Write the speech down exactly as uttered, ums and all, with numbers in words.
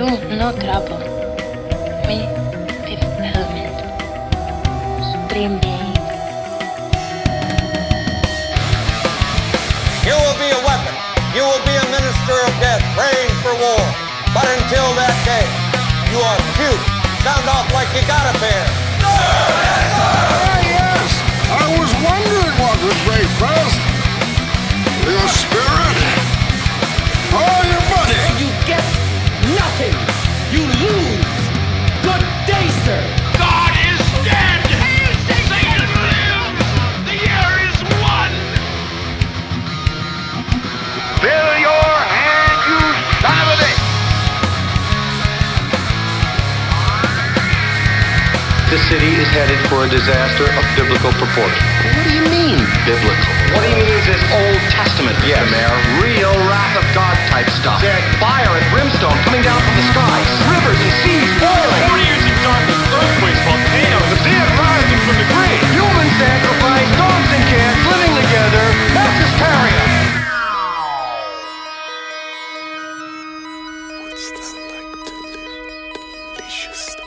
You no trouble. Me Fifth Element. Supreme Being. You will be a weapon. You will be a minister of death, praying for war. But until that day, you are cute. Sound off like you got a pair. Ah, yes. I was wondering what would break first. Your spirit or your money? You get nothing. You lose. Good day, sir. God is dead. Satan lives. The year is won. Fill your hand, you son of a bitch. The city is headed for a disaster of biblical proportion. What do you mean, biblical? What he means is Old Testament, yes. Mayor. Real wrath of God type stuff. There's fire and brimstone coming down from the skies. Rivers and seas boiling. Forty years in darkness, earthquakes, volcanoes, the dead rising from the grave. Human sacrifice, dogs and cats living together. Mass hysteria. What's that like to live deliciously?